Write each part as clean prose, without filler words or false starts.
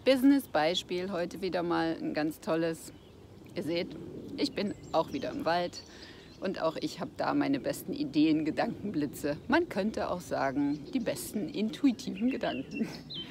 Business-Beispiel, heute wieder mal ein ganz tolles. Ihr seht, ich bin auch wieder im Wald und auch ich habe da meine besten Ideen, Gedankenblitze. Man könnte auch sagen, die besten intuitiven Gedanken.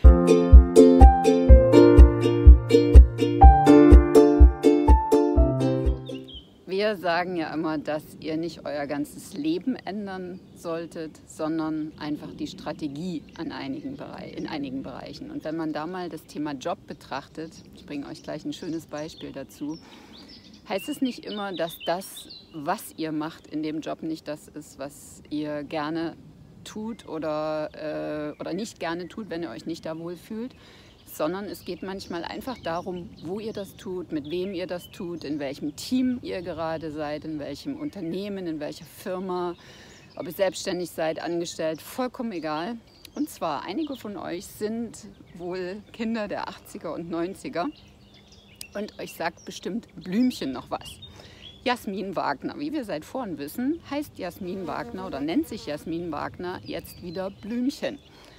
Wir sagen ja immer, dass ihr nicht euer ganzes Leben ändern solltet, sondern einfach die Strategie in einigen Bereichen. Und wenn man da mal das Thema Job betrachtet, ich bringe euch gleich ein schönes Beispiel dazu, heißt es nicht immer, dass das, was ihr macht in dem Job, nicht das ist, was ihr gerne tut oder nicht gerne tut, wenn ihr euch nicht da wohlfühlt, sondern es geht manchmal einfach darum, wo ihr das tut, mit wem ihr das tut, in welchem Team ihr gerade seid, in welchem Unternehmen, in welcher Firma, ob ihr selbstständig seid, angestellt, vollkommen egal. Und zwar, einige von euch sind wohl Kinder der 80er und 90er und euch sagt bestimmt Blümchen noch was. Jasmin Wagner, wie wir seit vorhin wissen, heißt Jasmin Wagner oder nennt sich Jasmin Wagner jetzt wieder Blümchen.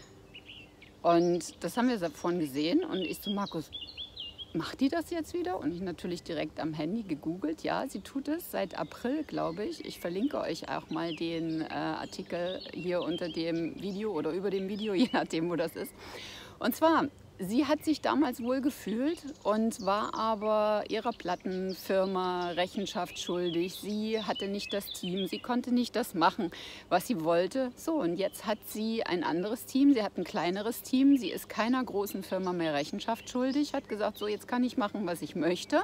Und das haben wir vorhin gesehen und ich so, Markus, macht die das jetzt wieder? Und ich natürlich direkt am Handy gegoogelt. Ja, sie tut es seit April, glaube ich. Ich verlinke euch auch mal den Artikel hier unter dem Video oder über dem Video, je nachdem, wo das ist. Und zwar, sie hat sich damals wohl gefühlt und war aber ihrer Plattenfirma Rechenschaft schuldig. Sie hatte nicht das Team, sie konnte nicht das machen, was sie wollte. So, und jetzt hat sie ein anderes Team, sie hat ein kleineres Team, sie ist keiner großen Firma mehr Rechenschaft schuldig, hat gesagt, so jetzt kann ich machen, was ich möchte.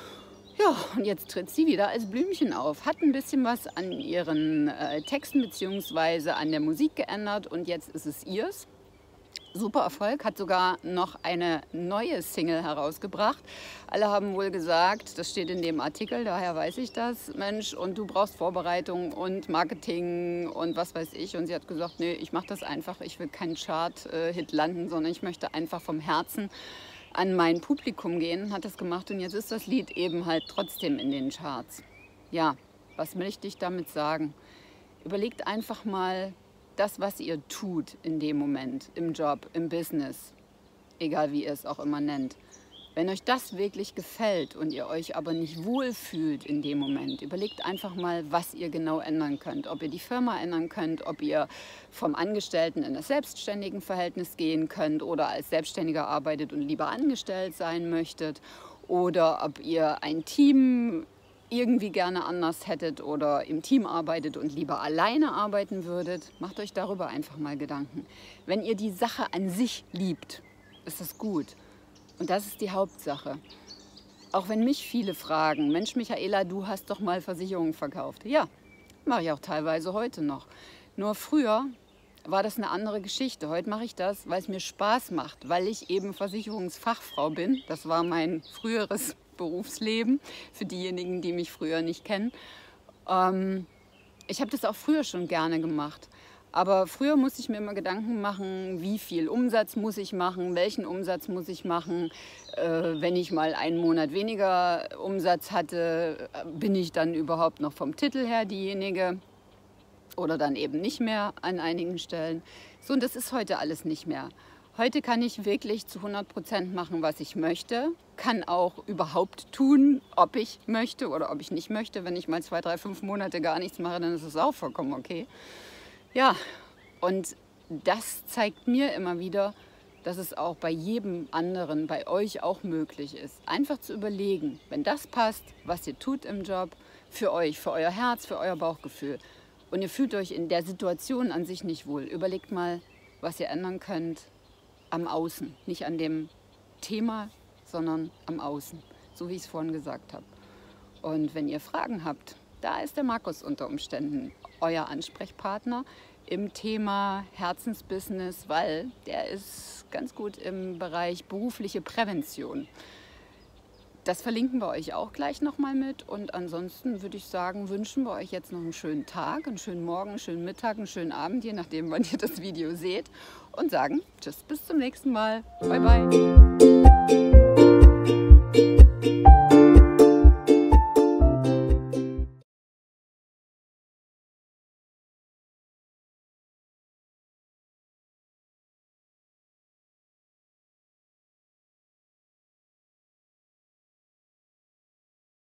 Ja, und jetzt tritt sie wieder als Blümchen auf, hat ein bisschen was an ihren Texten bzw. an der Musik geändert und jetzt ist es ihrs. Super Erfolg, hat sogar noch eine neue Single herausgebracht. Alle haben wohl gesagt, das steht in dem Artikel, daher weiß ich das, Mensch, und du brauchst Vorbereitung und Marketing und was weiß ich. Und sie hat gesagt, nee, ich mache das einfach, ich will keinen Chart-Hit landen, sondern ich möchte einfach vom Herzen an mein Publikum gehen, hat das gemacht und jetzt ist das Lied eben halt trotzdem in den Charts. Ja, was möchte ich damit sagen? Überlegt einfach mal, das, was ihr tut in dem Moment, im Job, im Business, egal wie ihr es auch immer nennt. Wenn euch das wirklich gefällt und ihr euch aber nicht wohlfühlt in dem Moment, überlegt einfach mal, was ihr genau ändern könnt. Ob ihr die Firma ändern könnt, ob ihr vom Angestellten in das selbstständigen Verhältnis gehen könnt oder als Selbstständiger arbeitet und lieber angestellt sein möchtet oder ob ihr ein Team irgendwie gerne anders hättet oder im Team arbeitet und lieber alleine arbeiten würdet, macht euch darüber einfach mal Gedanken. Wenn ihr die Sache an sich liebt, ist das gut. Und das ist die Hauptsache. Auch wenn mich viele fragen, Mensch Michaela, du hast doch mal Versicherungen verkauft. Ja, mache ich auch teilweise heute noch. Nur früher war das eine andere Geschichte. Heute mache ich das, weil es mir Spaß macht, weil ich eben Versicherungsfachfrau bin. Das war mein früheres Berufsleben, für diejenigen, die mich früher nicht kennen. Ich habe das auch früher schon gerne gemacht. Aber früher musste ich mir immer Gedanken machen, wie viel Umsatz muss ich machen, welchen Umsatz muss ich machen. Wenn ich mal einen Monat weniger Umsatz hatte, bin ich dann überhaupt noch vom Titel her diejenige oder dann eben nicht mehr an einigen Stellen. So, und das ist heute alles nicht mehr. Heute kann ich wirklich zu 100% machen, was ich möchte, kann auch überhaupt tun, ob ich möchte oder ob ich nicht möchte. Wenn ich mal 2, 3, 5 Monate gar nichts mache, dann ist es auch vollkommen okay. Ja, und das zeigt mir immer wieder, dass es auch bei jedem anderen, bei euch auch möglich ist. Einfach zu überlegen, wenn das passt, was ihr tut im Job, für euch, für euer Herz, für euer Bauchgefühl und ihr fühlt euch in der Situation an sich nicht wohl, überlegt mal, was ihr ändern könnt am Außen, nicht an dem Thema, sondern am Außen, so wie ich es vorhin gesagt habe. Und wenn ihr Fragen habt, da ist der Markus unter Umständen euer Ansprechpartner im Thema Herzensbusiness, weil der ist ganz gut im Bereich berufliche Prävention. Das verlinken wir euch auch gleich nochmal mit und ansonsten würde ich sagen, wünschen wir euch jetzt noch einen schönen Tag, einen schönen Morgen, einen schönen Mittag, einen schönen Abend, je nachdem, wann ihr das Video seht und sagen tschüss, bis zum nächsten Mal. Bye, bye.